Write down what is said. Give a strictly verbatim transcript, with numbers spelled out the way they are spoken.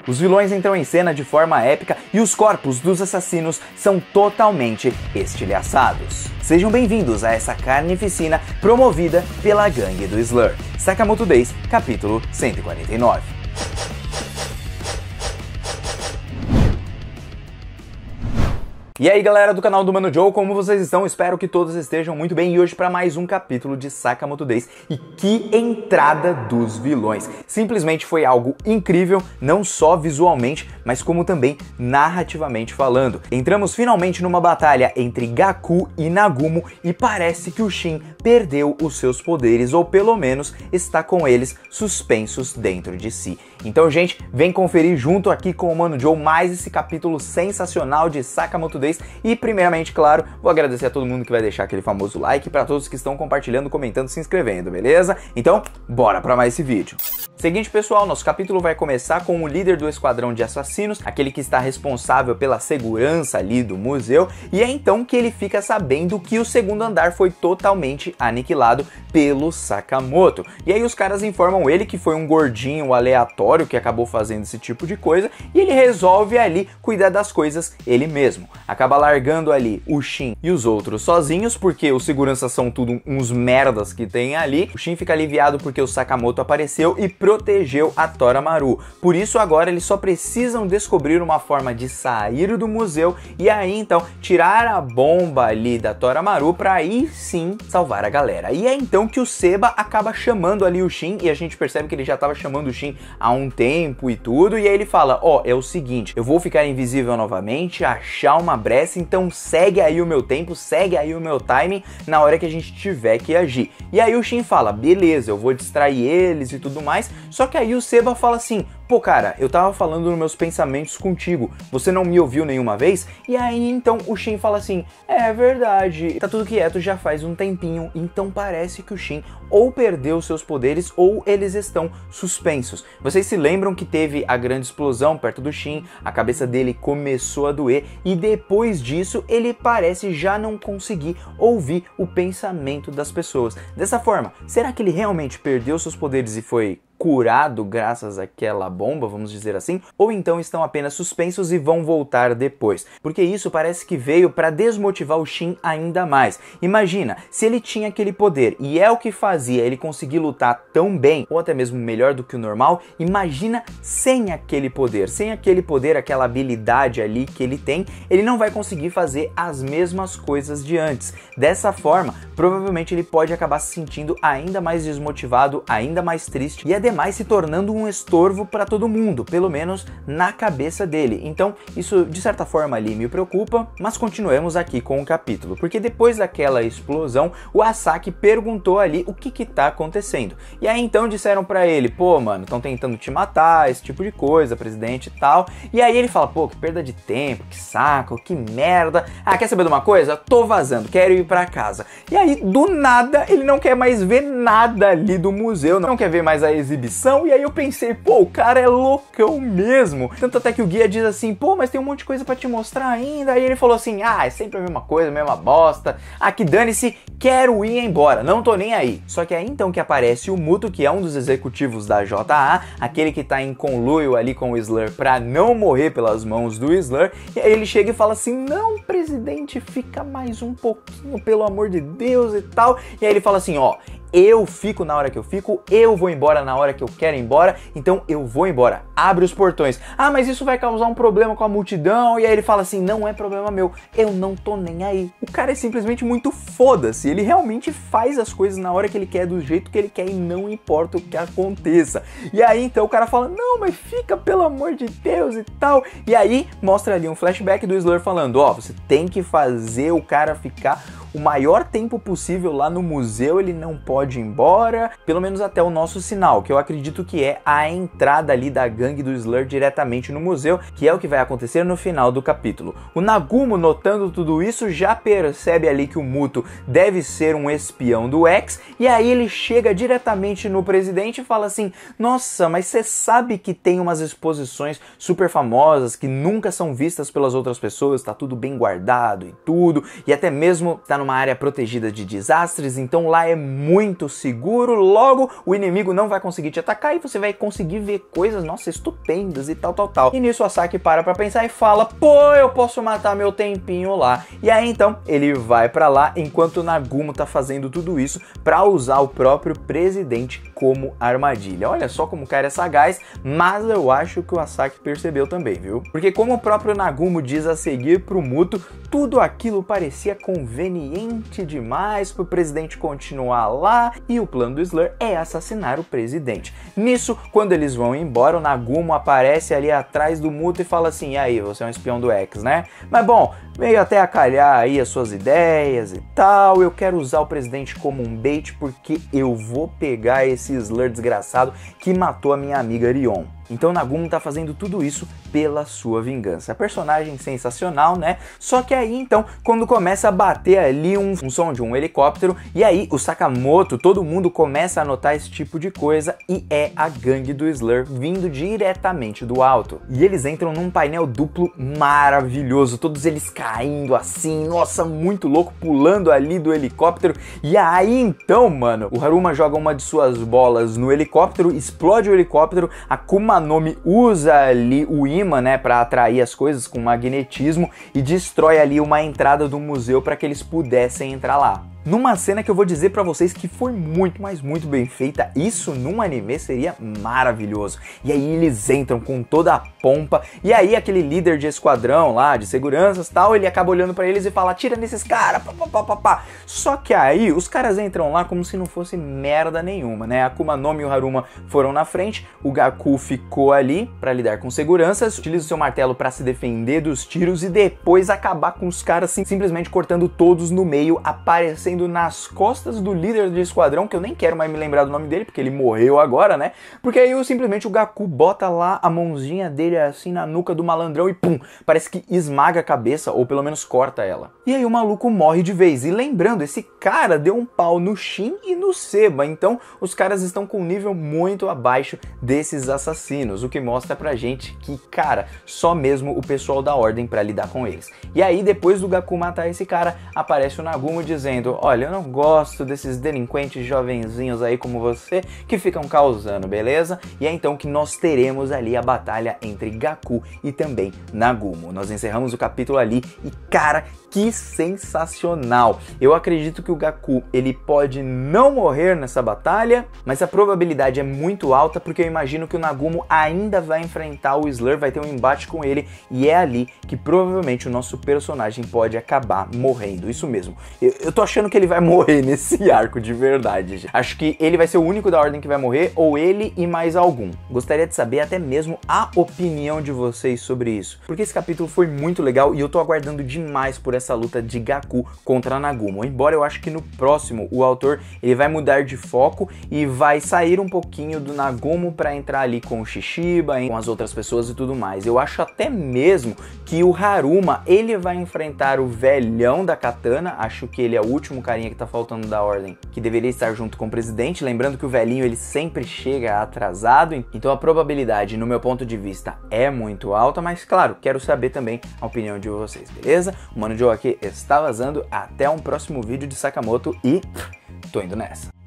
Os vilões entram em cena de forma épica e os corpos dos assassinos são totalmente estilhaçados. Sejam bem-vindos a essa carnificina promovida pela gangue do Slur. Sakamoto Days, capítulo cento e quarenta e nove. E aí galera do canal do Mano Joe, como vocês estão? Espero que todos estejam muito bem e hoje para mais um capítulo de Sakamoto Days. E que entrada dos vilões! Simplesmente foi algo incrível, não só visualmente, mas como também narrativamente falando. Entramos finalmente numa batalha entre Gaku e Nagumo e parece que o Shin perdeu os seus poderes, ou pelo menos está com eles suspensos dentro de si. Então, gente, vem conferir junto aqui com o Mano Joe mais esse capítulo sensacional de Sakamoto Days. E primeiramente, claro, vou agradecer a todo mundo que vai deixar aquele famoso like, para todos que estão compartilhando, comentando, se inscrevendo, beleza? Então, bora para mais esse vídeo. Seguinte, pessoal, nosso capítulo vai começar com o líder do esquadrão de assassinos, aquele que está responsável pela segurança ali do museu, e é então que ele fica sabendo que o segundo andar foi totalmente aniquilado pelo Sakamoto. E aí os caras informam ele que foi um gordinho aleatório que acabou fazendo esse tipo de coisa, e ele resolve ali cuidar das coisas ele mesmo. Acaba largando ali o Shin e os outros sozinhos, porque os seguranças são tudo uns merdas que tem ali. O Shin fica aliviado porque o Sakamoto apareceu e protegeu a Toramaru. Por isso agora eles só precisam descobrir uma forma de sair do museu e aí então tirar a bomba ali da Toramaru para aí sim salvar a galera. E é então que o Seba acaba chamando ali o Shin e a gente percebe que ele já estava chamando o Shin há um tempo e tudo, e aí ele fala: ó, oh, é o seguinte, eu vou ficar invisível novamente, achar uma brecha, então segue aí o meu tempo, segue aí o meu timing na hora que a gente tiver que agir. E aí o Shin fala: beleza, eu vou distrair eles e tudo mais. Só que aí o Seba fala assim: pô, cara, eu tava falando nos meus pensamentos contigo, você não me ouviu nenhuma vez? E aí então o Shin fala assim: é verdade, tá tudo quieto já faz um tempinho, então parece que o Shin ou perdeu seus poderes ou eles estão suspensos. Vocês se lembram que teve a grande explosão perto do Shin, a cabeça dele começou a doer e depois disso ele parece já não conseguir ouvir o pensamento das pessoas. Dessa forma, será que ele realmente perdeu seus poderes e foi curado graças àquela bomba, vamos dizer assim, ou então estão apenas suspensos e vão voltar depois? Porque isso parece que veio para desmotivar o Shin ainda mais. Imagina, se ele tinha aquele poder e é o que fazia ele conseguir lutar tão bem, ou até mesmo melhor do que o normal, imagina sem aquele poder, sem aquele poder, aquela habilidade ali que ele tem, ele não vai conseguir fazer as mesmas coisas de antes. Dessa forma, provavelmente ele pode acabar se sentindo ainda mais desmotivado, ainda mais triste e ademais se tornando um estorvo para todo mundo, pelo menos na cabeça dele. Então isso de certa forma ali me preocupa, mas continuemos aqui com o capítulo, porque depois daquela explosão o Asaki perguntou ali o que que tá acontecendo. E aí então disseram para ele: pô mano, estão tentando te matar, esse tipo de coisa, presidente e tal. E aí ele fala: pô, que perda de tempo, que saco, que merda. Ah, quer saber de uma coisa? Tô vazando, quero ir para casa. E aí do nada ele não quer mais ver nada ali do museu, não quer ver mais a exibição. E aí eu pensei: pô, o cara é loucão mesmo. Tanto até que o guia diz assim: pô, mas tem um monte de coisa pra te mostrar ainda. Aí ele falou assim: ah, é sempre a mesma coisa, a mesma bosta. Ah, que dane-se, quero ir embora, não tô nem aí. Só que aí então que aparece o Muto, que é um dos executivos da J A, aquele que tá em conluio ali com o Slur pra não morrer pelas mãos do Slur. E aí ele chega e fala assim: não, presidente, fica mais um pouquinho, pelo amor de Deus e tal. E aí ele fala assim: ó, eu fico na hora que eu fico, eu vou embora na hora que eu quero ir embora, então eu vou embora, abre os portões. Ah, mas isso vai causar um problema com a multidão. E aí ele fala assim: não é problema meu, eu não tô nem aí. O cara é simplesmente muito foda-se, ele realmente faz as coisas na hora que ele quer, do jeito que ele quer, e não importa o que aconteça. E aí então o cara fala: não, mas fica, pelo amor de Deus e tal. E aí mostra ali um flashback do Slur falando: ó, você tem que fazer o cara ficar o maior tempo possível lá no museu, ele não pode ir embora, pelo menos até o nosso sinal, que eu acredito que é a entrada ali da gangue do Slur diretamente no museu, que é o que vai acontecer no final do capítulo. O Nagumo, notando tudo isso, já percebe ali que o Muto deve ser um espião do X, e aí ele chega diretamente no presidente e fala assim: nossa, mas você sabe que tem umas exposições super famosas que nunca são vistas pelas outras pessoas, tá tudo bem guardado e tudo, e até mesmo tá numa área protegida de desastres, então lá é muito seguro, logo o inimigo não vai conseguir te atacar e você vai conseguir ver coisas, nossa, estupendas e tal, tal, tal. E nisso o Asaki para pra pensar e fala, pô, eu posso matar meu tempinho lá. E aí então ele vai pra lá enquanto o Nagumo tá fazendo tudo isso pra usar o próprio presidente como armadilha. Olha só como o cara é sagaz, mas eu acho que o Asaki percebeu também, viu? Porque como o próprio Nagumo diz a seguir pro Muto, tudo aquilo parecia conveniente demais pro presidente continuar lá e o plano do Slur é assassinar o presidente. Nisso, quando eles vão embora, o Nagumo aparece ali atrás do Muto e fala assim, e aí, você é um espião do X, né? Mas bom, veio até a calhar aí as suas ideias e tal, eu quero usar o presidente como um bait porque eu vou pegar esse Slur desgraçado que matou a minha amiga Rion. Então Nagumo tá fazendo tudo isso pela sua vingança. Personagem sensacional, né? Só que aí então, quando começa a bater ali um, um som de um helicóptero, e aí o Sakamoto, todo mundo começa a notar esse tipo de coisa, e é a gangue do Slur vindo diretamente do alto. E eles entram num painel duplo maravilhoso, todos eles caindo assim, nossa, muito louco, pulando ali do helicóptero. E aí então, mano, o Haruma joga uma de suas bolas no helicóptero, explode o helicóptero, a Kuma Nome usa ali o imã, né, para atrair as coisas com magnetismo e destrói ali uma entrada do museu para que eles pudessem entrar lá. Numa cena que eu vou dizer pra vocês que foi muito, mas muito bem feita, isso num anime seria maravilhoso. E aí eles entram com toda a pompa, e aí aquele líder de esquadrão lá, de seguranças e tal, ele acaba olhando pra eles e fala, atira nesses caras, papapá. Só que aí os caras entram lá como se não fosse merda nenhuma, né? A Kuma Nome e o Haruma foram na frente, o Gaku ficou ali pra lidar com seguranças, utiliza o seu martelo pra se defender dos tiros e depois acabar com os caras sim, simplesmente cortando todos no meio, aparecendo nas costas do líder de esquadrão, que eu nem quero mais me lembrar do nome dele, porque ele morreu agora, né? Porque aí eu, simplesmente o Gaku bota lá a mãozinha dele assim na nuca do malandrão e pum, parece que esmaga a cabeça, ou pelo menos corta ela. E aí o maluco morre de vez. E lembrando, esse cara deu um pau no Shin e no Seba, então os caras estão com um nível muito abaixo desses assassinos, o que mostra pra gente que, cara, só mesmo o pessoal da ordem pra lidar com eles. E aí depois do Gaku matar esse cara, aparece o Nagumo dizendo, olha, eu não gosto desses delinquentes jovenzinhos aí como você que ficam causando, beleza? E é então que nós teremos ali a batalha entre Gaku e também Nagumo. Nós encerramos o capítulo ali e, cara, que sensacional! Eu acredito que o Gaku, ele pode não morrer nessa batalha, mas a probabilidade é muito alta porque eu imagino que o Nagumo ainda vai enfrentar o Slur, vai ter um embate com ele e é ali que provavelmente o nosso personagem pode acabar morrendo. Isso mesmo. Eu, eu tô achando que ele vai morrer nesse arco de verdade. Acho que ele vai ser o único da ordem que vai morrer, ou ele e mais algum. Gostaria de saber até mesmo a opinião de vocês sobre isso, porque esse capítulo foi muito legal e eu tô aguardando demais por essa luta de Gaku contra Nagumo. Embora eu acho que no próximo o autor ele vai mudar de foco e vai sair um pouquinho do Nagumo para entrar ali com o Shishiba, com as outras pessoas e tudo mais. Eu acho até mesmo que o Haruma ele vai enfrentar o velhão da katana. Acho que ele é o último carinha que tá faltando da ordem, que deveria estar junto com o presidente. Lembrando que o velhinho ele sempre chega atrasado, então a probabilidade, no meu ponto de vista, é muito alta, mas claro, quero saber também a opinião de vocês, beleza? O Mano Joe aqui está vazando, até um próximo vídeo de Sakamoto e tô indo nessa.